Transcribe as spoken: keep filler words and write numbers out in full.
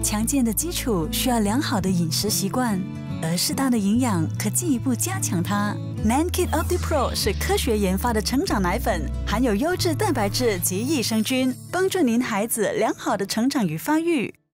强健的基础需要良好的饮食习惯，而适当的营养可进一步加强它。NANKID OPTIPRO 是科学研发的成长奶粉，含有优质蛋白质及益生菌，帮助您孩子良好的成长与发育。